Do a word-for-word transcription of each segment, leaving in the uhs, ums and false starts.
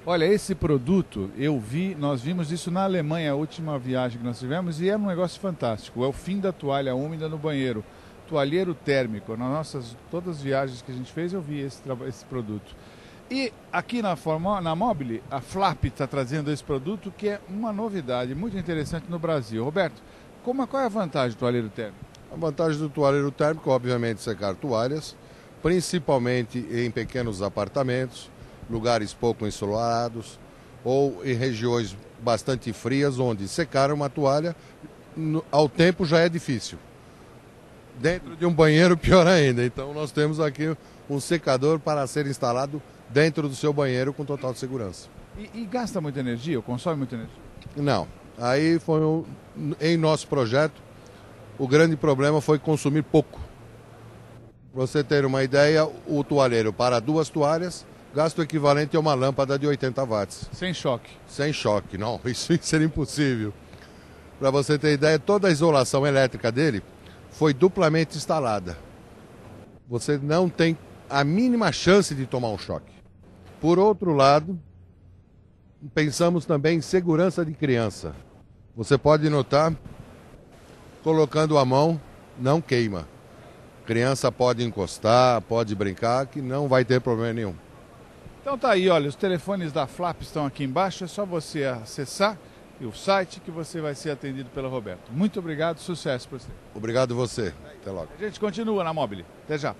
Olha, esse produto, eu vi, nós vimos isso na Alemanha, a última viagem que nós tivemos, e é um negócio fantástico. É o fim da toalha úmida no banheiro. Toalheiro térmico. Nas nossas, todas as viagens que a gente fez, eu vi esse, esse produto. E aqui na, Formo, na Mobile, a Flap está trazendo esse produto, que é uma novidade muito interessante no Brasil. Roberto, como, qual é a vantagem do toalheiro térmico? A vantagem do toalheiro térmico, obviamente, secar toalhas, principalmente em pequenos apartamentos, lugares pouco ensolarados ou em regiões bastante frias, onde secar uma toalha ao tempo já é difícil. Dentro de um banheiro, pior ainda. Então nós temos aqui um secador para ser instalado dentro do seu banheiro com total segurança. E, e gasta muita energia, ou consome muita energia? Não. Aí foi um, em nosso projeto, o grande problema foi consumir pouco. Para você ter uma ideia, o toalheiro para duas toalhas gasta o equivalente a uma lâmpada de oitenta watts. Sem choque? Sem choque, não. Isso seria impossível. Para você ter ideia, toda a isolação elétrica dele foi duplamente instalada. Você não tem a mínima chance de tomar um choque. Por outro lado, pensamos também em segurança de criança. Você pode notar, colocando a mão, não queima. Criança pode encostar, pode brincar, que não vai ter problema nenhum. Então tá aí, olha, os telefones da Flap estão aqui embaixo, é só você acessar o site que você vai ser atendido pelo Roberto. Muito obrigado, sucesso para você. Obrigado você, até logo. A gente continua na Mobile, até já.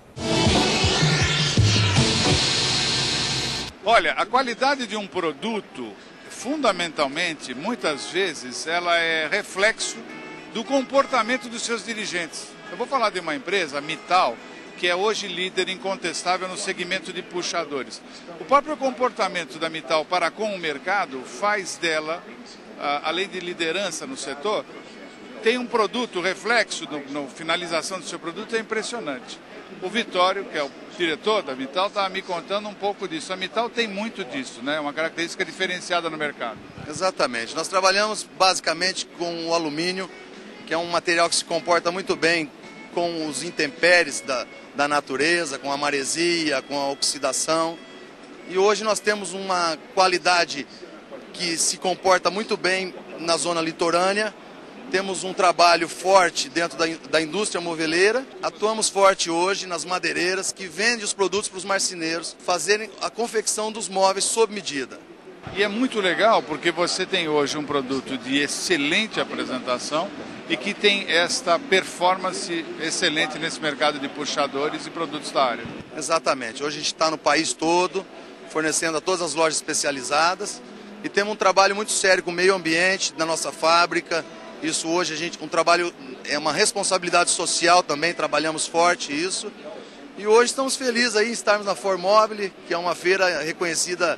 Olha, a qualidade de um produto, fundamentalmente, muitas vezes, ela é reflexo do comportamento dos seus dirigentes. Eu vou falar de uma empresa, a Mittal, que é hoje líder incontestável no segmento de puxadores. O próprio comportamento da Mittal para com o mercado faz dela, além de liderança no setor, tem um produto, o reflexo na finalização do seu produto é impressionante. O Vitório, que é o diretor da Mittal, está me contando um pouco disso. A Mittal tem muito disso, né? Uma característica diferenciada no mercado. Exatamente. Nós trabalhamos basicamente com o alumínio, que é um material que se comporta muito bem com os intempéries da, da natureza, com a maresia, com a oxidação. E hoje nós temos uma qualidade que se comporta muito bem na zona litorânea. Temos um trabalho forte dentro da, da indústria moveleira. Atuamos forte hoje nas madeireiras que vendem os produtos para os marceneiros fazerem a confecção dos móveis sob medida. E é muito legal porque você tem hoje um produto de excelente apresentação e que tem esta performance excelente nesse mercado de puxadores e produtos da área. Exatamente. Hoje a gente está no país todo, fornecendo a todas as lojas especializadas e temos um trabalho muito sério com o meio ambiente da nossa fábrica. Isso hoje a gente, um trabalho, é uma responsabilidade social também, trabalhamos forte isso. E hoje estamos felizes aí em estarmos na Formobile, que é uma feira reconhecida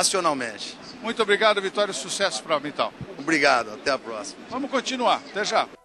nacionalmente. Muito obrigado, Vitório. Sucesso para a Mittal. Obrigado. Até a próxima. Vamos continuar. Até já.